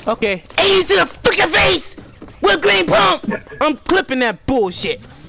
Okay. 80 to the fucking face! With green pump! I'm clipping that bullshit.